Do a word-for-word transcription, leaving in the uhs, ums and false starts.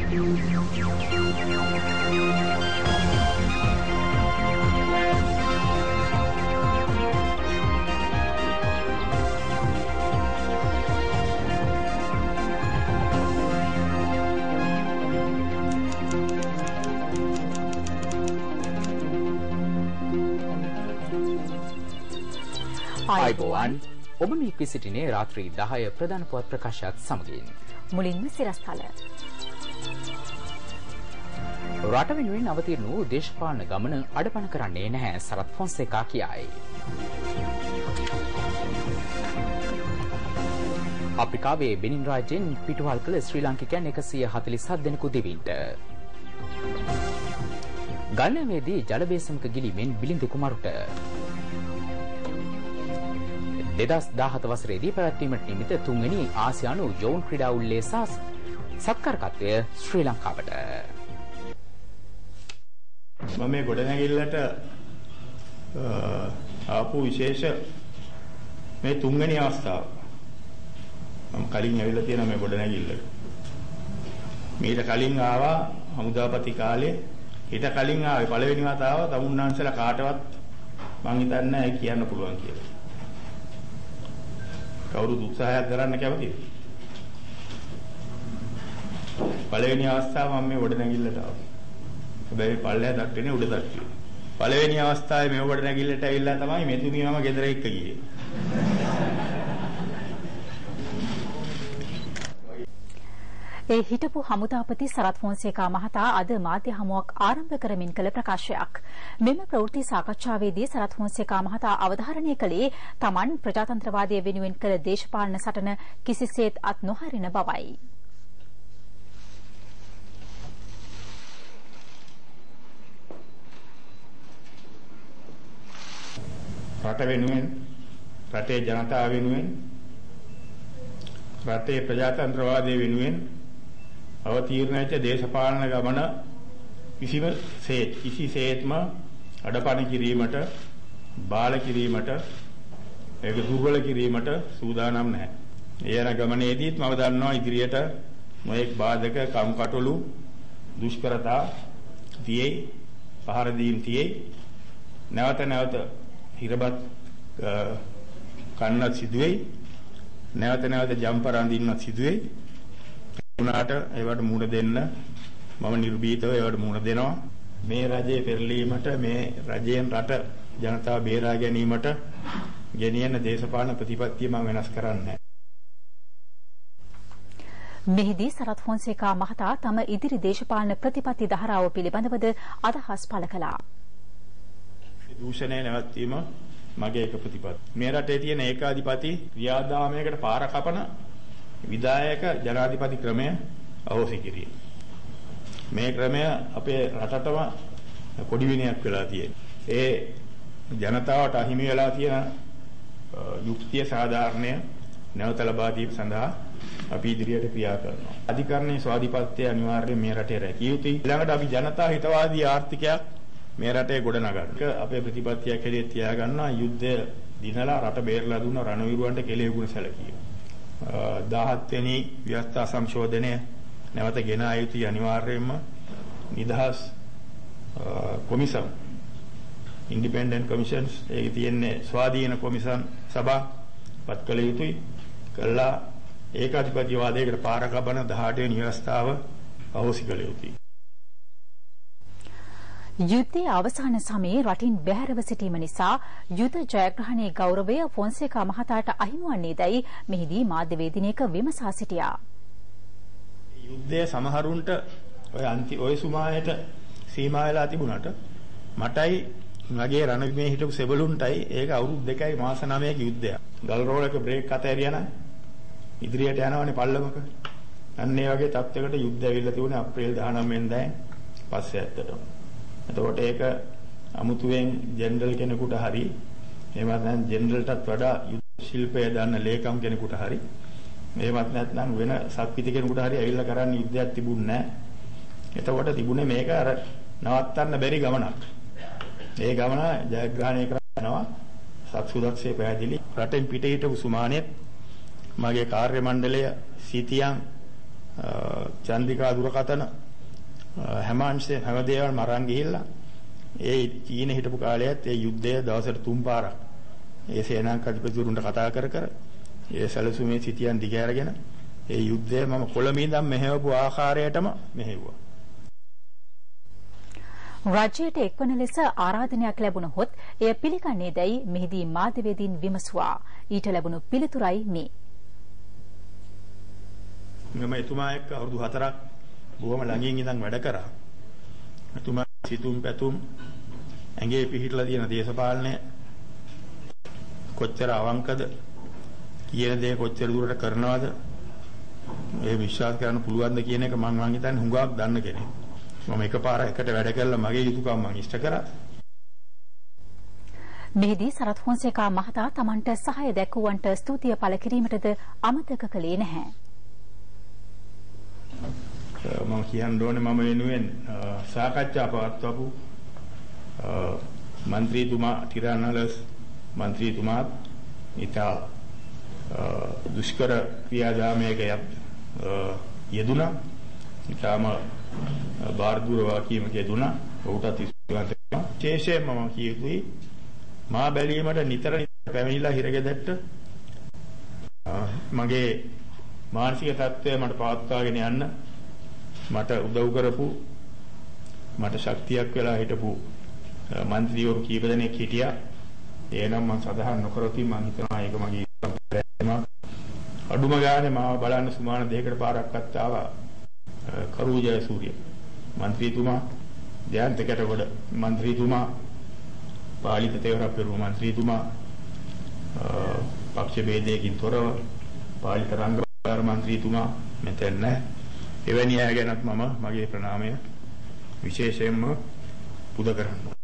ආයුබෝවන් ඔබ මේ පිසිටිනේ රාත්‍රී දහය ප්‍රධාන පුවත් ප්‍රකාශයත් සමගින් මුලින්ම සිරස්තල රට වෙනුවෙන් අවතීර්ණ වූ දේශපාලන ගමන අඩපණ කරන්නේ නැහැ සරත් ෆොන්සේකා කියයි. අප්‍රිකාවේ බෙනින් රාජ්‍යයෙන් පිටුවහල් කළ ශ්‍රී ලාංකිකයන් එකසිය හතළිස් හත් දෙනෙකු දිවින්ට. ගල්නෑවේදී ජල බේසමක ගිලීමෙන් බිලිඳු කුමරුට දෙදහස් දාහත වසරේදී පැවැත්වීමට නිමිත තුන්වෙනි ආසියානු යොවුන් ක්‍රීඩා උළෙලේ සහ සත්කාරකත්වය ශ්‍රී ලංකාවට. මම මේ ගොඩනැගිල්ලට ආපු විශේෂ මේ තුන්වෙනි අවස්ථාව. මම කලින් ඇවිල්ලා තියෙනවා මේ ගොඩනැගිල්ලට. මීට කලින් ආවා හමුදාපති කාලේ. ඊට කලින් ආවේ පළවෙනි වතාව තමුන්නාන්සලා කාටවත් මං හිතන්නේ නැහැ කියන්න පුළුවන් කියලා. කවුරුත් උත්සාහයක් කරන්න කැමතිද? පළවෙනි අවස්ථාව මම මේ ගොඩනැගිල්ලට ආවා. හැබැයි පල්ලෙහා දක්වන්නේ උඩ දක්වන්නේ. පළවෙනි අවස්ථාවේ මේ ගොඩනැගිල්ලට ඇවිල්ලා තමයි මෙතුමිය මම ගෙදර එක්ක ගියේ. ඒ හිටපු හමුදාපති සරත් ෆොන්සේකා මහතා අද මාධ්‍ය හමුවක් ආරම්භ කරමින් කළ ප්‍රකාශයක්. මෙම ප්‍රවෘත්ති සාකච්ඡාවේදී සරත් ෆොන්සේකා මහතා අවධාරණය කළේ තමන් ප්‍රජාතන්ත්‍රවාදය වෙනුවෙන් කළ දේශපාලන සටන කිසිසේත් අත් නොහරින බවයි. රට වෙනුවෙන් රටේ ජනතාව වෙනුවෙන් රටේ ප්‍රජාතන්ත්‍රවාදය වෙනුවෙන් අවතීර්ණ වෙච්ච දේශපාලන ගමන කිසිම සේත් කිසිසේත්ම අඩපණ කිරීමට බාල කිරීමට ඒක දුර්වල කිරීමට සූදානම් නැහැ. ඒ යන ගමනේදීත් මම දන්නවා ඉදිරියට මොඑක් බාධක කම්කටොළු දුෂ්කරතා තියේ පහර දීම් තියේ නැවත නැවත හිරබත් කන්නත් සිදුවේයි නැවත නැවත ජම්පර අඳින්නත් සිදුවේයි. උනාට ඒවට මුහුණ දෙන්න මම නිර්භීතව ඒවට මුහුණ දෙනවා. මේ රජයේ පෙරලීමට මේ රජයෙන් රට ජනතාව බේරා ගැනීමට ගෙනියන දේශපාලන ප්‍රතිපත්තිය මම වෙනස් කරන්නේ නැහැ. මෙහිදී සරත් ෆොන්සේකා මහතා තම ඉදිරි දේශපාලන ප්‍රතිපත්ති ධාරාව පිළිබඳවද අදහස් පළ කළා. දූෂණය නැවැත්වීම මගේ එක ප්‍රතිපත්ති. මේ රටේ තියෙන ඒකාධිපති ක්‍රියාදාමයකට පාර කපන විධායක ජනාධිපති ක්‍රමය අහෝසි කිරීම. මේ ක්‍රමය අපේ රටටම පොඩි විනයක් වෙලා තියෙනවා. ඒ ජනතාවට අහිමි වෙලා තියෙන යුක්තිය සාධාරණය නැවත ලබා දීම සඳහා අපි ඉදිරියට ක්‍රියා කරනවා. අධිකරණයේ ස්වාධිපත්‍යය අනිවාර්යයෙන් මේ රටේ රැකිය යුතුයි. ඊළඟට අපි ජනතා හිතවාදී ආර්ථිකයක් මේ රටේ ගොඩනගන්න. අපේ ප්‍රතිපත්තියක් හැටියට තියාගන්නවා යුද්ධය දිනලා රට බේරලා දුන්න රණවිරුවන්ට කෙලෙහිගුණ සැලකීම. දහහත් වෙනි ව්‍යවස්ථා සංශෝධනය නැවත ගෙන ආ යුතුයි අනිවාර්යයෙන්ම. නිදහස් කොමිසම් ඉන්ඩිපෙන්ඩන්ට් කොමිෂන්ස් ඒකේ තියෙන්නේ ස්වාධීන කොමිසම් සභා පත් කළ යුතුයි. කළා ඒකාධිපතිවාදයකට පාර කබන දහඅට වෙනි ව්‍යවස්ථාව අහෝසි කළ යුතුයි. යුද්ධයේ අවසාන සමයේ රටින් බැහැරව සිටීම නිසා යුද ජයග්‍රහණයේ ගෞරවය ෆොන්සේකා මහතාට අහිමි වන්නේදයි මෙහිදී මාධ්‍යවේදිනියක විමසා සිටියා. යුද්ධය සමහරුන්ට ඔය අන්ති ඔය සුමායට සීමා වෙලා තිබුණාට මටයි මගේ රණවිමේ හිටපු සෙබළුන්ටයි ඒක අවුරුදු දෙකයි මාස නවයක යුද්ධයක්. ගල් රෝලක බ්‍රේක් අත ඇරියා නම් ඉදිරියට යනවනේ පල්ලමක. අන්න ඒ වගේ තත්යකට යුද්ධය ඇවිල්ලා තිබුණේ අප්‍රේල් දහනවය වෙනිදා පස්සේ ඇත්තටම. එතකොට ඒක අමුතුවෙන් ජෙනරල් කෙනෙකුට හරි එහෙමත් නැත්නම් ජෙනරල්ටත් වඩා යුද්ධ ශිල්පය දන්න ලේකම් කෙනෙකුට හරි එහෙමත් නැත්නම් වෙන සත්පිති කෙනෙකුට හරි ඇවිල්ලා කරන්න යුද්ධයක් තිබුණේ නැහැ. එතකොට තිබුණේ මේක අර නවත්තන්න බැරි ගමනක්. ඒ ගමන ජයග්‍රහණය කරනවා සත්සුදක්ෂේ පැහැදිලි. රටෙන් පිට හිටපු සුමානෙත් මගේ කාර්ය මණ්ඩලය සිටියන් චන්ද්‍රිකා දුරකථන හැම අංශේ හැම දේවල්ම අරන් ගිහිල්ලා ඒ චීන හිටපු කාලයේත් ඒ යුද්ධය දවසට තුන් පාරක් ඒ සේනාංක අධිපතිවරුන්ට කතා කර කර ඒ සැලසුමේ සිටියන් දිග අරගෙන ඒ යුද්ධය මම කොළඹ ඉඳන් මෙහෙවපු ආකාරයටම මෙහෙවුවා. රාජ්‍යයට එක්වන ලෙස ආරාධනයක් ලැබුණහොත් එය පිළිගන්නේ දැයි මෙහිදී මාධ්‍යවේදීන් විමසුවා. ඊට ලැබුණු පිළිතුරයි මේ. මම එතුමා එක්ක අවුරුදු හතරක් බොහොම ළඟින් ඉඳන් වැඩ කරා. එතුමා සිතුම් පැතුම් ඇඟේ පිහිටලා තියෙන දේශපාලනය කොච්චර අවංකද කියන දේ කොච්චර දුරට කරනවද ඒ විශ්වාස කරන්න පුළුවන්ද කියන එක මම මං හිතන්නේ හුඟක් දන්න කෙනෙක්. මම එකපාර එකට වැඩ කළා මගේ යුතුයකම් මං ඉෂ්ට කරා. මෙහිදී සරත් ෆොන්සේකා මහතා තමන්ට සහාය දැක්වුවන්ට ස්තුතිය පළ කිරීමටද අමතක කළේ නැහැ. මම කියන්න ඕනේ මම වෙනුවෙන් සාකච්ඡා පවත්වපු മന്ത്രിතුමා ටිරානලස් മന്ത്രിතුමාත් ඉතා දුෂ්කර ක්‍රියාදාමයක යෙදුණා. ඉතාම බාරදූර වාක්‍යයක යෙදුණා. ඔහුටත් ස්තුතිවන්ත වෙනවා. විශේෂයෙන්ම මම කියුතුයි මා බැලීමට නිතර නිතර පැමිණිලා හිරගෙදරට මගේ මානසික තත්ත්වය මට පවත්වාගෙන යන්න මට උදව් කරපු මට ශක්තියක් වෙලා හිටපු മന്ത്രിවරු කීප දෙනෙක් හිටියා. එනම් මම සඳහන් නොකරොතින් මම හිතනවා ඒක මගේ අඩුම ගානේ මාව බලන්න සුමාන දෙකකට පාරක්වත් ආවා කරු ජයසූරිය മന്ത്രിතුමා, ජයන්ත කැටගොඩ മന്ത്രിතුමා, පාලිත තේවරක් පෙරමුණු മന്ത്രിතුමා, පක්ෂ ભેදයකින් තොරව පාලිත රංගපාර മന്ത്രിතුමා මෙතන නැහැ. එවැනි අය ගැනත් මම මගේ ප්‍රණාමය විශේෂයෙන්ම පුද කරනවා.